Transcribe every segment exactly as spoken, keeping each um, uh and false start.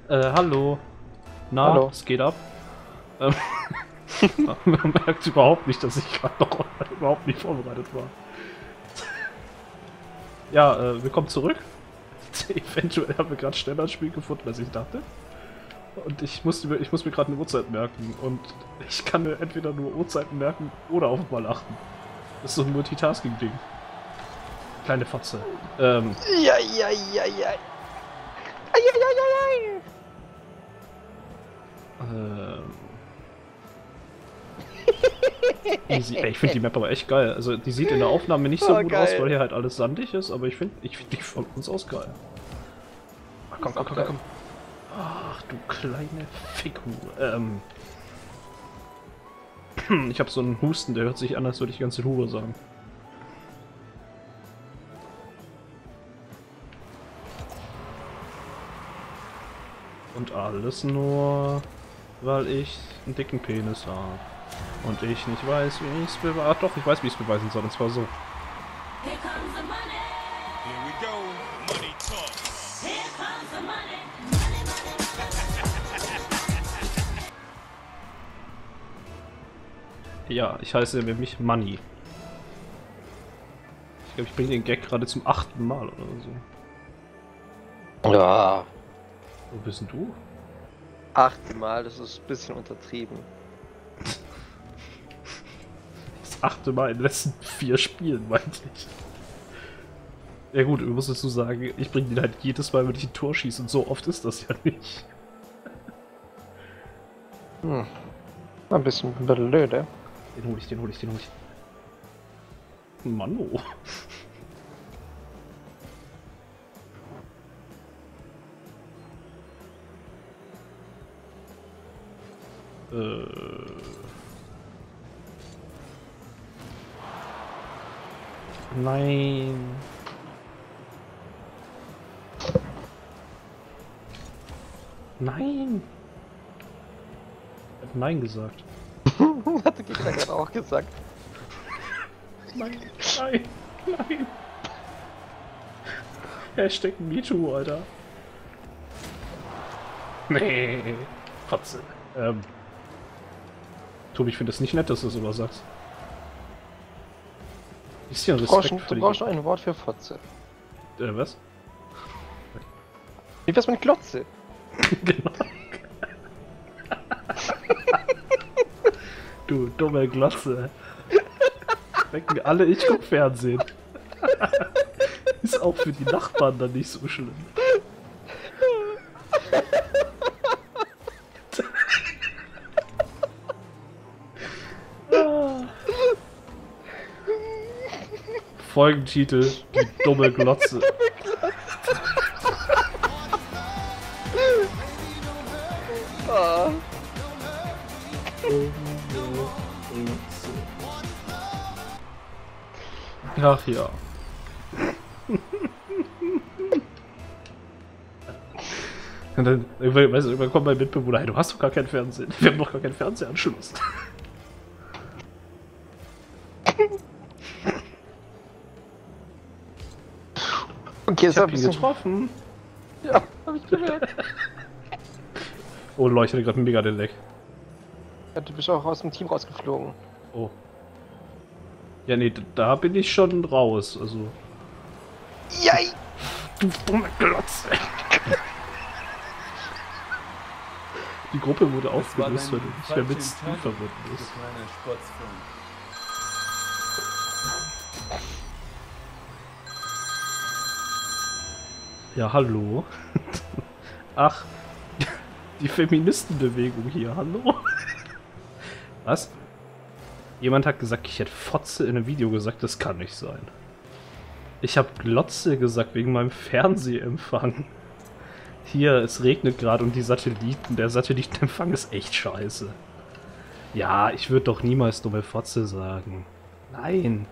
Äh, hallo. Na, Hallo. es geht ab. Ähm, Man merkt überhaupt nicht, dass ich gerade noch überhaupt nicht vorbereitet war. Ja, äh, willkommen zurück. Eventuell haben wir gerade schneller ein Spiel gefunden, als ich dachte. Und ich muss, ich muss mir gerade eine Uhrzeit merken. Und ich kann mir entweder nur Uhrzeiten merken oder auf mal achten. Das ist so ein Multitasking-Ding. Kleine Fotze. Ähm. Ja, ja, ja, ja. Ai, ai, ai, Ähm. Easy. Ey, ich finde die Map aber echt geil. Also die sieht in der Aufnahme nicht so Oh, gut geil. aus, weil hier halt alles sandig ist, aber ich finde ich find die von uns aus geil. Ach, komm, komm, komm, komm, komm. Ach du kleine Figur. Ähm. Ich habe so einen Husten, der hört sich an, als würde ich die ganze Hure sagen. Und alles nur, weil ich einen dicken Penis habe. Und ich nicht weiß, wie ich es beweisen. Ach doch, ich weiß, wie ich es beweisen soll, und zwar so. Here comes the money. Here we go. Money talk. Here comes the money. Money, money, Ja, ich heiße nämlich Money. Ich glaube, ich bringe den Gag gerade zum achten Mal oder so. Ja. Wo bist denn du? Achtmal, das ist ein bisschen untertrieben. Das achte Mal in den letzten vier Spielen, meinte ich. Ja gut, du musst dazu sagen, ich bringe den halt jedes Mal, wenn ich ein Tor schieße, und so oft ist das ja nicht. Hm. Ein bisschen blöde. Den hol ich, den hol ich, den hol ich. Mann, oh. Äh. Nein. Nein. Ich hab Nein gesagt. Hat der Gegner gerade auch gesagt. Nein, nein, nein. Hashtag MeToo, Alter. Nee. Fotze. Ähm. Tobi, ich finde es nicht nett, dass du es immer sagst. Ist ja Du brauchst, Respekt für du die... brauchst noch ein Wort für Fotze. Äh, was? Wie wär's mit Glotze? Genau. Du dumme Glotze. Denken alle, ich guck Fernsehen. Ist auch für die Nachbarn dann nicht so schlimm. Folgentitel: Die dumme Glotze. Ah. Ach ja. Und dann, irgendwann, weißt du, irgendwann kommt mein Mitbewohner, hey, du hast doch gar keinen Fernsehen. Wir haben doch gar keinen Fernsehanschluss. Okay, Ich das hab ein ihn bisschen getroffen. Ja, hab ich gemerkt. Oh Leute, ich hatte gerade mega den Leck. Ja, du bist auch aus dem Team rausgeflogen. Oh. Ja, nee, da bin ich schon raus, also. Jai! Du dumme Glotze! Die Gruppe wurde aufgelöst, weil du nicht mehr mit Steam verbunden bist. Ja, hallo. Ach, die Feministenbewegung hier, hallo. Was? Jemand hat gesagt, ich hätte Fotze in einem Video gesagt, das kann nicht sein. Ich habe Glotze gesagt wegen meinem Fernsehempfang. Hier, es regnet gerade und die Satelliten, der Satellitenempfang ist echt scheiße. Ja, ich würde doch niemals dumme Fotze sagen. Nein.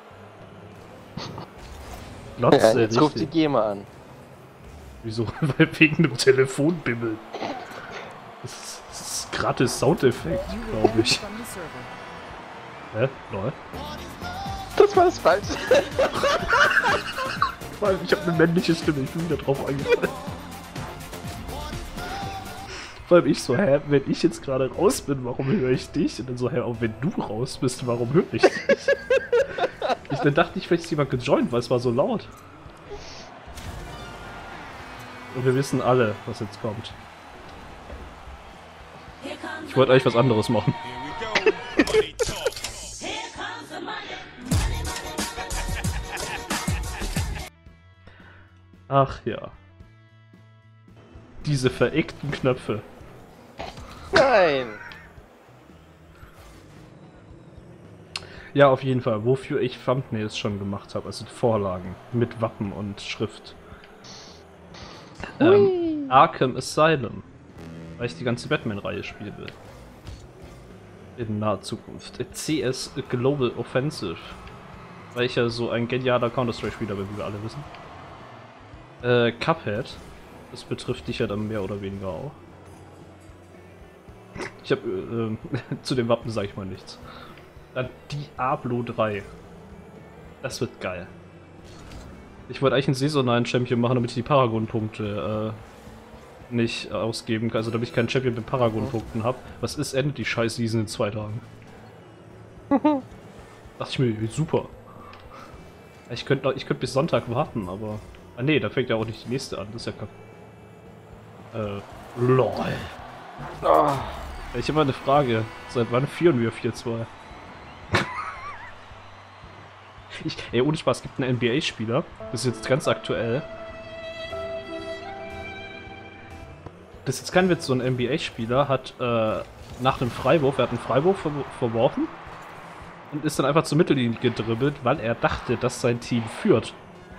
Glotze, Ja, jetzt ruft die richtig. GEMA an. Wieso? Weil wegen einem Telefonbimmel. Das ist, das ist gratis Soundeffekt, glaube ich. Hä? Lol. Das war das falsch. Weil ich habe eine männliche Stimme, ich bin wieder drauf eingefallen. Vor allem ich so, hä, wenn ich jetzt gerade raus bin, warum höre ich dich? Und dann so, hä, auch wenn du raus bist, warum höre ich dich? Ich, dann dachte ich, vielleicht ist jemand gejoint, weil es war so laut. Und wir wissen alle, was jetzt kommt. Here comes Ich wollte eigentlich was anderes machen. Here we go. Money talk. Here comes the money. Money, money, Ach ja. Diese vereckten Knöpfe. Nein! Ja, auf jeden Fall, wofür ich Thumbnails schon gemacht habe, also Vorlagen mit Wappen und Schrift. Ähm, Arkham Asylum, weil ich die ganze Batman-Reihe spielen will. In naher Zukunft. C S Global Offensive, weil ich ja so ein genialer Counter-Strike-Spieler bin, wie wir alle wissen. Äh, Cuphead, das betrifft dich ja dann mehr oder weniger auch. Ich hab, äh, zu den Wappen sage ich mal nichts. Dann Diablo drei. Das wird geil. Ich wollte eigentlich einen saisonalen Champion machen, damit ich die Paragon-Punkte äh, nicht ausgeben kann. Also damit ich keinen Champion mit Paragon-Punkten habe. Was ist, endet die Scheiß-Season in zwei Tagen? Dachte ich mir, super. Ich könnte ich könnt bis Sonntag warten, aber... Ah ne, da fängt ja auch nicht die nächste an, das ist ja kacke. Äh, lol. Oh. Ich habe mal eine Frage. Seit wann führen wir vier zwei? Ich, ey, ohne Spaß, es gibt einen N B A-Spieler, das ist jetzt ganz aktuell. Das ist jetzt kein Witz, so ein N B A-Spieler hat äh, nach einem Freiwurf, er hat einen Freiwurf ver verworfen und ist dann einfach zur Mittellinie gedribbelt, weil er dachte, dass sein Team führt.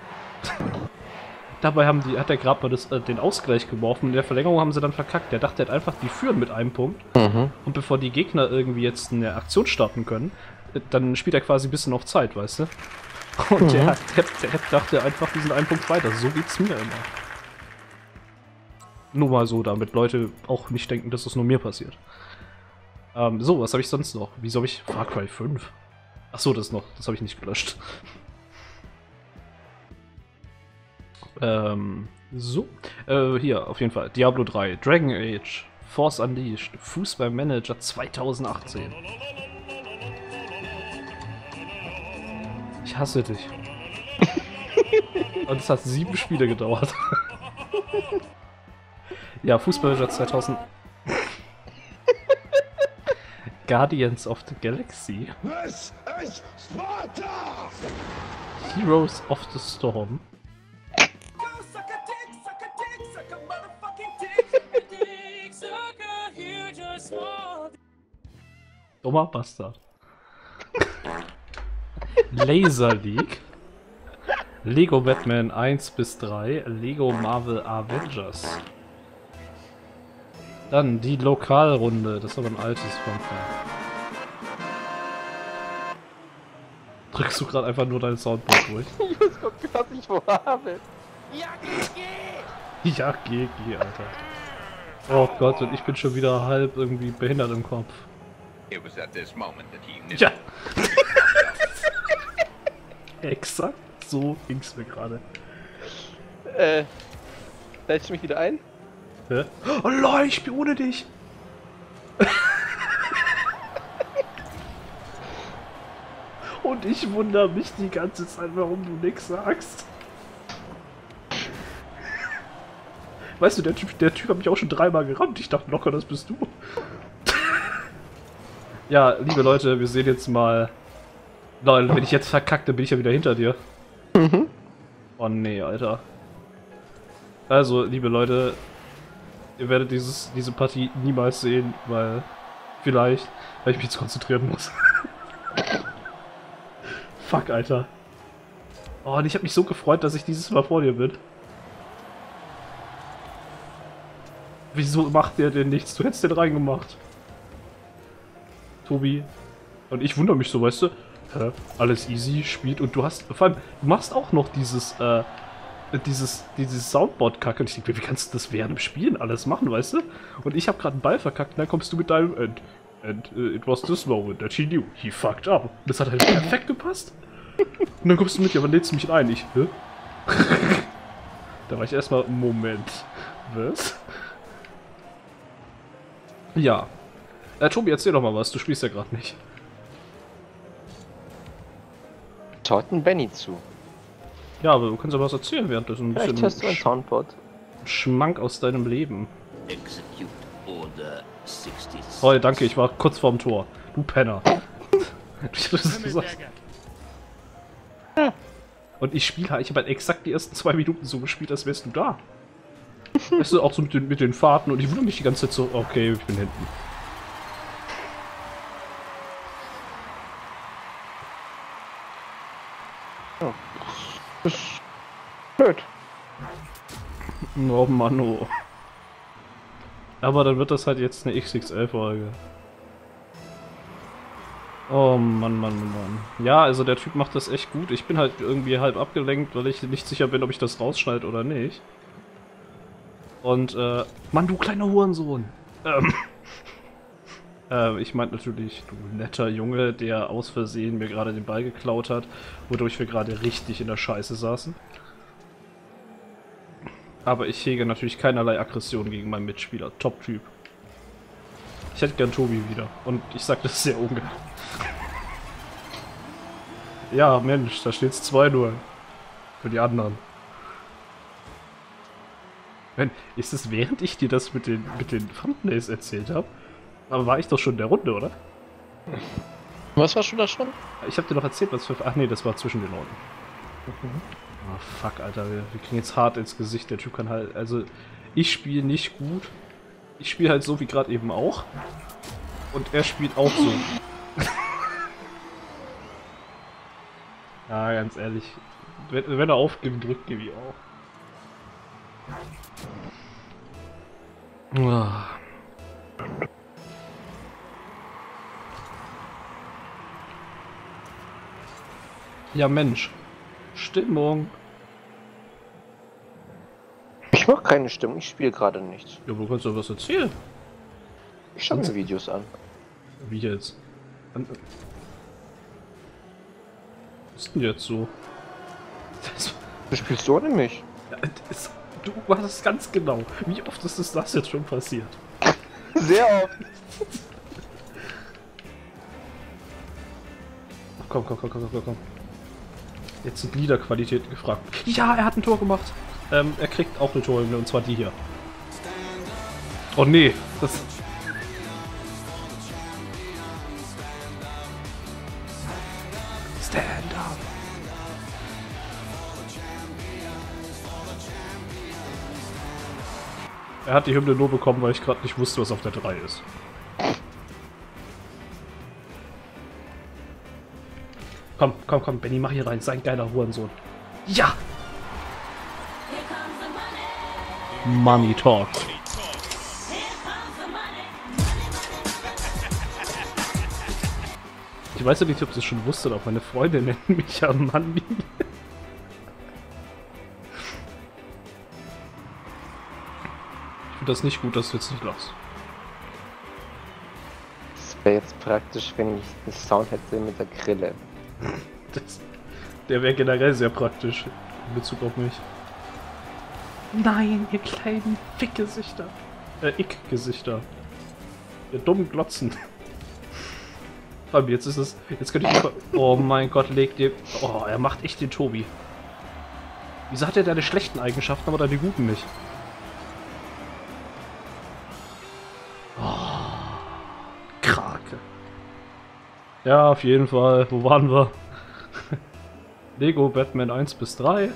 Dabei haben die, hat er gerade mal das, äh, den Ausgleich geworfen, in der Verlängerung haben sie dann verkackt. Der dachte, er hat einfach, die führen mit einem Punkt. Mhm. Und bevor die Gegner irgendwie jetzt eine Aktion starten können, dann spielt er quasi ein bisschen auf Zeit, weißt du? Und mhm. der, der, der dachte einfach diesen einen Punkt weiter. So geht's mir immer. Nur mal so, damit Leute auch nicht denken, dass das nur mir passiert. Ähm, so, was habe ich sonst noch? Wieso habe ich Far Cry fünf? Achso, das noch. Das habe ich nicht gelöscht. ähm, so. Äh, hier, auf jeden Fall. Diablo drei, Dragon Age, Force Unleashed, Fußballmanager zweitausendachtzehn. Ich hasse dich. Und es hat sieben Spiele gedauert. Ja, Fußballmanager zweitausend. Guardians of the Galaxy. This is Sparta! Heroes of the Storm. Dummer Bastard. Laser League. Lego Batman eins bis drei. Lego Marvel Avengers. Dann die Lokalrunde. Das ist aber ein altes Funfair. Drückst du gerade einfach nur dein Soundboard durch? Ich muss gucken, was ich vorhabe. Ja, G G, Alter. Oh Gott, und ich bin schon wieder halb irgendwie behindert im Kopf. It was at this moment that he knew. Ja. Exakt so ging's mir gerade. Äh, lädst du mich wieder ein? Hä? Oh lol, ich spiel ohne dich! Und ich wundere mich die ganze Zeit, warum du nix sagst. Weißt du, der Typ, der Typ hat mich auch schon dreimal gerammt. Ich dachte locker, das bist du. Ja, liebe Leute, wir sehen jetzt mal... Lol, wenn ich jetzt verkacke, dann bin ich ja wieder hinter dir. Mhm. Oh nee, Alter. Also, liebe Leute, ihr werdet dieses, diese Partie niemals sehen, weil... Vielleicht, weil ich mich jetzt konzentrieren muss. Fuck, Alter. Oh, und ich hab mich so gefreut, dass ich dieses Mal vor dir bin. Wieso macht der denn nichts? Du hättest den reingemacht. Tobi. Und ich wundere mich so, weißt du? Hä? Alles easy, spielt und du hast... Vor allem, du machst auch noch dieses, äh... Dieses, dieses Soundboard-Kacke. Und ich denke, wie kannst du das während dem Spielen alles machen, weißt du? Und ich habe gerade einen Ball verkackt und dann kommst du mit deinem... And, and uh, it was this moment that he knew. He fucked up. Und das hat halt perfekt gepasst. Und dann kommst du mit, ja, aber lädst du mich ein? Ich, hä? Da war ich erstmal, Moment. Was? Ja. Äh, Tobi, erzähl doch mal was, du spielst ja gerade nicht. Schaut ein Benny zu. Ja, aber du kannst ja was erzählen, währenddessen ein Vielleicht bisschen hast du ein Sch Soundboard. Schmank aus deinem Leben. Execute Order sixty-six. Oh, danke, ich war kurz vorm Tor. Du Penner. Du sagst- Und ich spiele halt, ich habe halt exakt die ersten zwei Minuten so gespielt, als wärst du da. Weißt du, auch so mit den, mit den Fahrten und ich wundere mich die ganze Zeit so, okay, ich bin hinten. Oh. Das ist blöd. Oh Mann, oh. Aber dann wird das halt jetzt eine X X L-Folge. Oh Mann, Mann, Mann. Ja, also der Typ macht das echt gut. Ich bin halt irgendwie halb abgelenkt, weil ich nicht sicher bin, ob ich das rausschneide oder nicht. Und, äh, Mann, du kleiner Hurensohn. Ähm, äh, ich meinte natürlich, du netter Junge, der aus Versehen mir gerade den Ball geklaut hat, wodurch wir gerade richtig in der Scheiße saßen. Aber ich hege natürlich keinerlei Aggression gegen meinen Mitspieler. Top-Typ. Ich hätte gern Tobi wieder. Und ich sag das sehr ungern. Ja, Mensch, da steht's zwei null. Für die anderen. Wenn, ist es während ich dir das mit den, mit den Thumbnails erzählt habe? Aber war ich doch schon in der Runde, oder? Was warst du da schon? Ich hab dir doch erzählt, was für... Ach nee, das war zwischen den Leuten. Oh fuck, Alter, wir, wir kriegen jetzt hart ins Gesicht. Der Typ kann halt... Also, ich spiele nicht gut. Ich spiele halt so wie gerade eben auch. Und er spielt auch so. Ja, ganz ehrlich. Wenn, wenn er aufgibt, drückt Gibi auch. Ah. Ja, Mensch. Stimmung. Ich mach keine Stimmung, ich spiele gerade nicht. Ja, aber du kannst doch was erzählen. Ich schaue mir Videos an. Wie jetzt? An- Was ist denn jetzt so? Das, Du spielst ohne mich. ja, das, du machst es ganz genau. Wie oft ist das, das jetzt schon passiert? Sehr oft. Ach, komm, komm, komm, komm, komm, komm. Jetzt sind Liederqualitäten gefragt. Ja, er hat ein Tor gemacht. Ähm, er kriegt auch eine Torhymne, und zwar die hier. Oh nee, das... Stand up. Er hat die Hymne nur bekommen, weil ich gerade nicht wusste, was auf der drei ist. Komm, komm, komm, Benny, mach hier rein. Sei ein geiler Hurensohn. Ja! Here comes the money. Money Talk. Here comes the money. Ich weiß ja nicht, ob du es schon wusstest, aber meine Freunde nennen mich ja Manni. Ich finde das nicht gut, dass du jetzt nicht lachst. Es wäre jetzt praktisch, wenn ich einen Sound hätte mit der Grille. Das, der wäre generell sehr praktisch in Bezug auf mich. Nein, ihr kleinen Fickgesichter. Äh, Ick-Gesichter. Ihr dummen Glotzen. Aber jetzt ist es... Jetzt könnte ich... Über oh mein Gott, leg dir... Oh, er macht echt den Tobi. Wieso hat er deine schlechten Eigenschaften, aber deine guten nicht? Oh, Krake. Ja, auf jeden Fall. Wo waren wir? Lego Batman eins bis drei.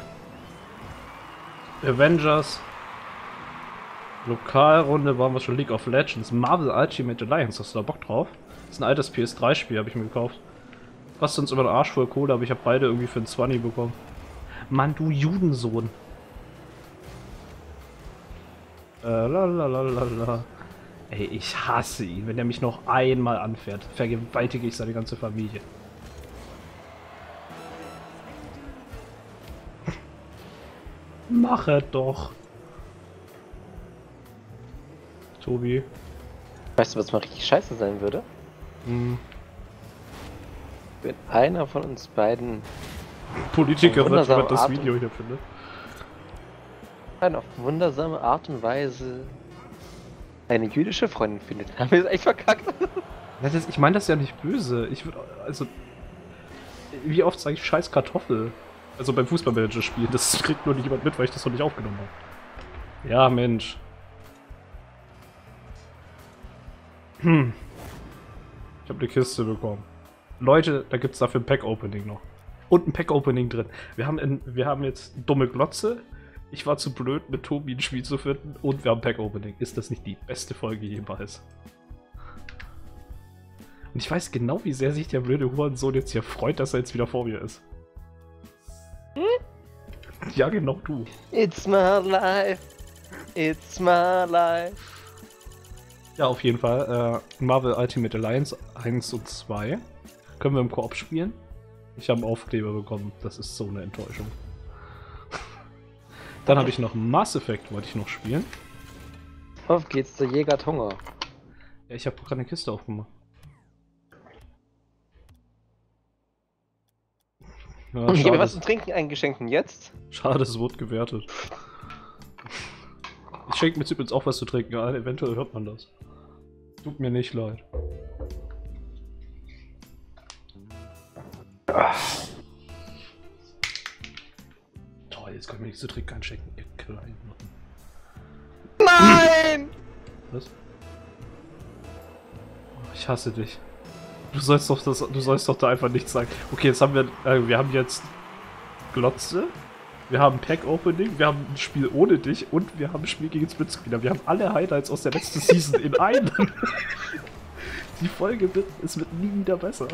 Avengers. Lokalrunde waren wir schon. League of Legends. Marvel Ultimate Alliance. Hast du da Bock drauf? Das ist ein altes P S drei Spiel, habe ich mir gekauft. Kostet uns immer den Arsch voll Kohle, aber ich habe beide irgendwie für einen zwanzig bekommen. Mann, du Judensohn. Äh, lalalala. Ey, ich hasse ihn. Wenn er mich noch einmal anfährt, vergewaltige ich seine ganze Familie. Mach er doch. Tobi. Weißt du, was mal richtig scheiße sein würde? Hm. Wenn einer von uns beiden Politiker sagt, Wundersame jemand das Art Video hier findet. auf wundersame Art und Weise eine jüdische Freundin findet. Haben wir das echt verkackt? Ja, das, ich meine das ja nicht böse. Ich würde, also, wie oft sage ich scheiß Kartoffel? Also beim Fußballmanager spielen, das kriegt nur nicht jemand mit, weil ich das noch nicht aufgenommen habe. Ja, Mensch. Hm. Ich habe eine Kiste bekommen. Leute, da gibt es dafür ein Pack-Opening noch. Und ein Pack-Opening drin. Wir haben, in, wir haben jetzt dumme Glotze. Ich war zu blöd, mit Tobi ein Spiel zu finden. Und wir haben Pack-Opening. Ist das nicht die beste Folge jemals? Und ich weiß genau, wie sehr sich der blöde Hurensohn jetzt hier freut, dass er jetzt wieder vor mir ist. Hm? Ja, genau du. It's my life. It's my life. Ja, auf jeden Fall. Äh, Marvel Ultimate Alliance eins und zwei. Können wir im Koop spielen? Ich habe einen Aufkleber bekommen. Das ist so eine Enttäuschung. Dann habe ich noch Mass Effect, wollte ich noch spielen. Auf geht's, der Jäger hat Hunger. Ja, ich habe gerade eine Kiste aufgemacht. Ja, Ich schade, habe mir was zum Trinken eingeschenkt und jetzt? schade, es wurde gewertet. Ich schenke mir übrigens auch was zu trinken ein, eventuell hört man das. Tut mir nicht leid. Ah. Toll, jetzt können wir nichts zu trinken einschenken, ihr kleinen Noten. Nein! Was? Ich hasse dich. Du sollst doch das, du sollst doch da einfach nichts sagen. Okay, jetzt haben wir, äh, wir haben jetzt Glotze, wir haben Pack-Opening, wir haben ein Spiel ohne dich und wir haben ein Spiel gegen Splitscreener. Wir haben alle Highlights aus der letzten Season in einem. Die Folge wird, es wird nie wieder besser.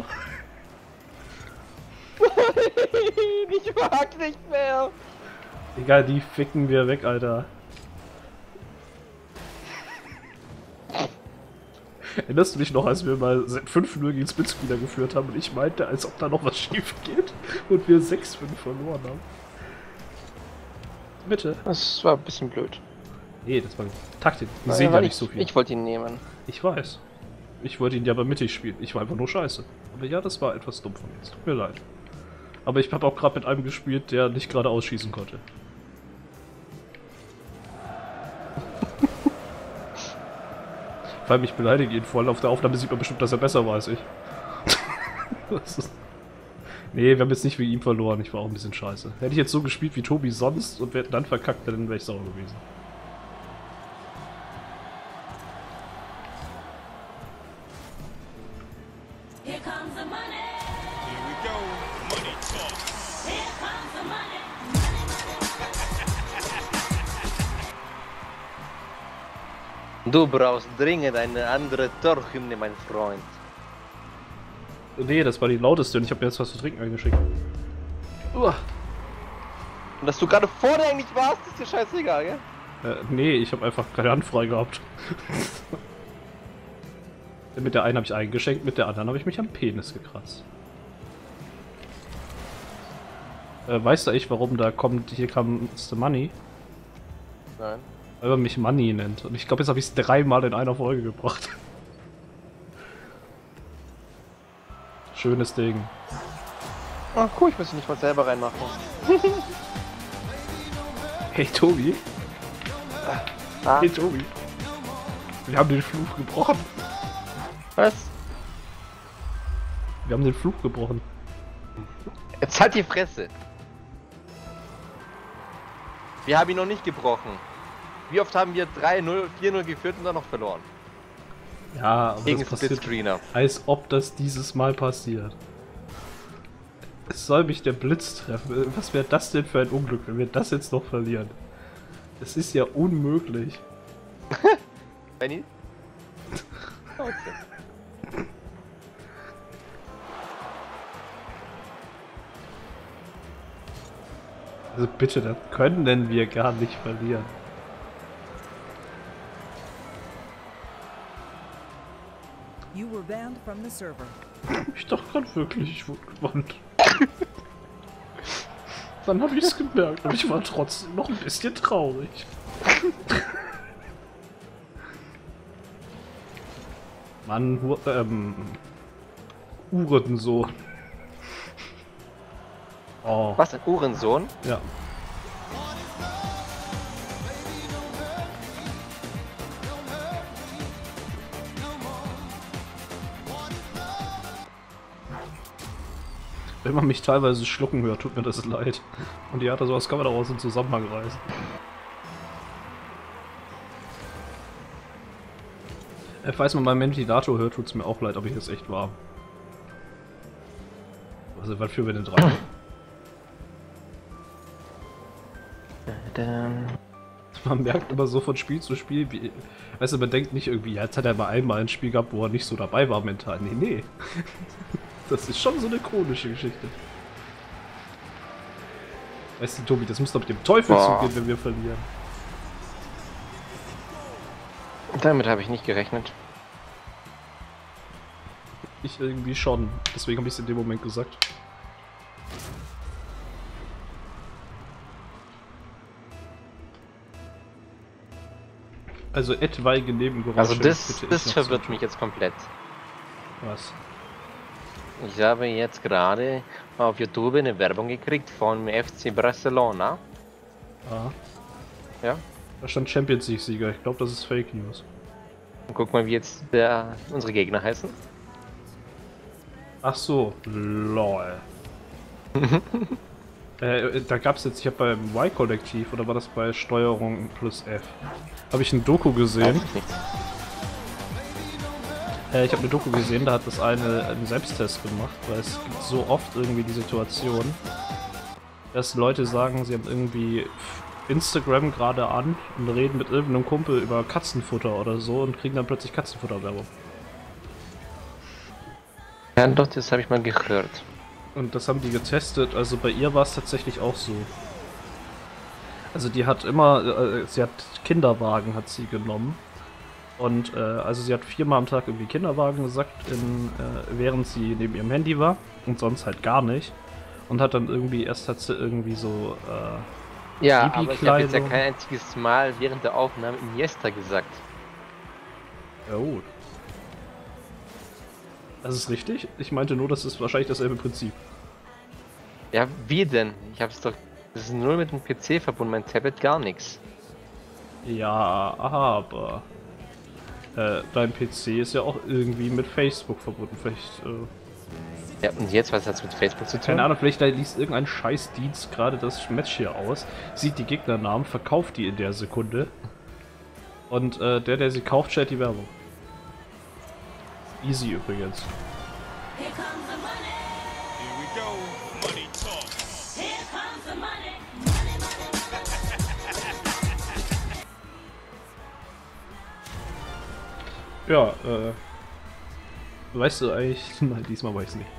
Ich mag nicht mehr! Egal, die ficken wir weg, Alter. Erinnerst du dich noch, als wir mal fünf null gegen Splitscreener geführt haben und ich meinte, als ob da noch was schief geht und wir sechs fünf verloren haben? Bitte. Das war ein bisschen blöd. Nee, das war Taktik. Wir Nein, sehen war ja nicht- nicht so viel. Ich wollte ihn nehmen. Ich weiß. Ich wollte ihn ja aber mittig spielen. Ich war einfach nur scheiße. Aber ja, das war etwas dumm von mir. Es tut mir leid. Aber ich habe auch gerade mit einem gespielt, der nicht gerade ausschießen konnte. Vor allem ich beleidige ihn voll. Auf der Aufnahme sieht man bestimmt, dass er besser war als ich. Das ist... Nee, wir haben jetzt nicht wegen ihm verloren. Ich war auch ein bisschen scheiße. Hätte ich jetzt so gespielt wie Tobi sonst und wir hätten dann verkackt, dann wäre ich sauer gewesen. Here comes the money. Here we go. Money talk. Here comes the money. Money, money, money. Du brauchst dringend eine andere Torhymne, mein Freund. Nee, das war die lauteste und ich habe mir jetzt was zu trinken eingeschickt. Uah. Und dass du gerade vor dir eigentlich warst, ist dir scheißegal, gell? Äh, nee, ich habe einfach keine Hand frei gehabt. Mit der einen habe ich eingeschenkt, mit der anderen habe ich mich am Penis gekratzt. Äh, weißt du eigentlich, warum da kommt, hier kam the Money? Nein. Weil man mich Money nennt. Und ich glaube, jetzt habe ich es dreimal in einer Folge gebracht. Schönes Ding. Ach cool, ich muss ihn nicht mal selber reinmachen. Hey Tobi. Ah, Hey Tobi. Wir haben den Fluch gebrochen. was? Wir haben den Fluch gebrochen. Jetzt halt die Fresse. Wir haben ihn noch nicht gebrochen. Wie oft haben wir drei null, vier null geführt und dann noch verloren? Ja, aber Gegen das passiert, Splitscreener. als ob das dieses Mal passiert. Es soll mich der Blitz treffen. Was wäre das denn für ein Unglück, wenn wir das jetzt noch verlieren? Das ist ja unmöglich. Benny? Also bitte, das können wir gar nicht verlieren. You were banned from the server. Ich dachte gerade wirklich, ich wurde gewandt. Dann habe ich es gemerkt und ich war trotzdem noch ein bisschen traurig. Mann, Hu ähm... Uhrensohn. Oh. Was, ein Uhrensohn? Ja. Wenn man mich teilweise schlucken hört, tut mir das leid. Und ja, sowas kann man daraus in Zusammenhang reißen. Äh, falls man meinen Ventilator hört, tut's mir auch leid, aber hier ist echt warm. Also, was für wir denn dran? Man merkt immer so von Spiel zu Spiel, wie, weißt du, man denkt nicht irgendwie, ja, jetzt hat er mal einmal ein Spiel gehabt, wo er nicht so dabei war mental. Nee, nee. Das ist schon so eine chronische Geschichte. Weißt du, Tobi, das muss doch mit dem Teufel Boah. zugehen, wenn wir verlieren. Damit habe ich nicht gerechnet. Ich irgendwie schon. Deswegen habe ich es in dem Moment gesagt. Also etwaige Nebengeräusche. Also das, bitte ich das noch verwirrt zu- mich jetzt komplett. Was? Ich habe jetzt gerade auf YouTube eine Werbung gekriegt von F C Barcelona. Ah. Ja. Da stand Champions League Sieger. Ich glaube, das ist Fake News. Und guck mal, wie jetzt der, unsere Gegner heißen. Ach so, lol. äh, da gab's jetzt, ich habe beim Y-Kollektiv, oder war das bei Steuerung plus F, habe ich ein Doku gesehen. Weiß ich nicht. Äh, ich habe eine Doku gesehen, da hat das eine einen Selbsttest gemacht, weil es gibt so oft irgendwie die Situation, dass Leute sagen, sie haben irgendwie Instagram gerade an und reden mit irgendeinem Kumpel über Katzenfutter oder so und kriegen dann plötzlich Katzenfutterwerbung. Ja, doch, das habe ich mal gehört. Und das haben die getestet, also bei ihr war es tatsächlich auch so. Also die hat immer, äh, sie hat Kinderwagen hat sie genommen. Und äh, also sie hat viermal am Tag irgendwie Kinderwagen gesagt, in, äh, während sie neben ihrem Handy war. Und sonst halt gar nicht. Und hat dann irgendwie, erst hat sie irgendwie so, äh, Ja, aber ich habe jetzt ja Baby-Kleidung. kein einziges Mal während der Aufnahme Iniesta gesagt. oh. Das ist richtig? Ich meinte nur, das ist wahrscheinlich dasselbe Prinzip. Ja, wie denn? Ich habe es doch... Das ist nur mit dem P C verbunden, mein Tablet gar nichts. Ja, aber äh, dein P C ist ja auch irgendwie mit Facebook verbunden. Vielleicht, äh, Ja, und jetzt, was hat's mit Facebook zu tun? keine Ahnung, vielleicht liest irgendein Scheißdienst gerade das Match hier aus, sieht die Gegnernamen, verkauft die in der Sekunde. Und äh, der, der sie kauft, stellt die Werbung. Easy übrigens. Here comes the money. Here we go. Money talk. Here comes the money. Money, money, money. Ja, äh. Weißt du eigentlich. Nein, diesmal weiß ich nicht.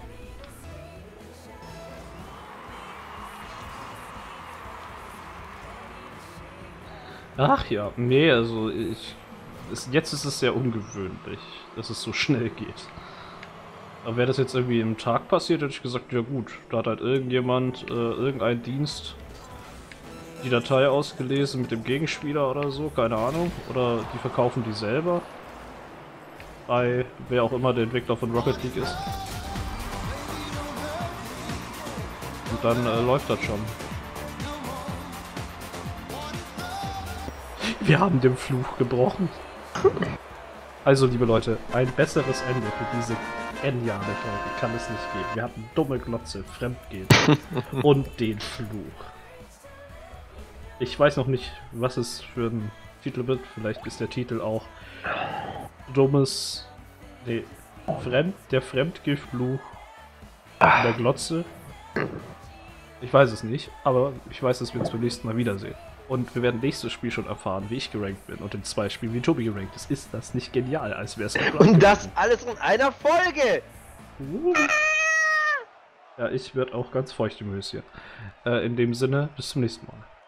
Ach ja, nee, also ich. Es, jetzt ist es sehr ungewöhnlich, dass es so schnell geht. Aber wäre das jetzt irgendwie im Tag passiert, hätte ich gesagt, ja gut, da hat halt irgendjemand, äh, irgendein Dienst die Datei ausgelesen mit dem Gegenspieler oder so, keine Ahnung. Oder die verkaufen die selber. Bei wer auch immer der Entwickler von Rocket League ist. Und dann äh, läuft das schon. Wir haben den Fluch gebrochen. Also, liebe Leute, ein besseres Ende für diese geniale Folge kann es nicht geben. Wir hatten dumme Glotze, Fremdgehen und den Fluch. Ich weiß noch nicht, was es für ein Titel wird. Vielleicht ist der Titel auch dummes... Nee, Fremd, der Fremdgehfluch der Glotze. Ich weiß es nicht, aber ich weiß, dass wir uns beim nächsten Mal wiedersehen. Und wir werden nächstes Spiel schon erfahren, wie ich gerankt bin. Und in zwei Spielen, wie Tobi gerankt ist. Ist das nicht genial, als wäre es geplant? Und das alles in einer Folge! Ja, ich werde auch ganz feucht im Höschen. Äh, in dem Sinne, bis zum nächsten Mal.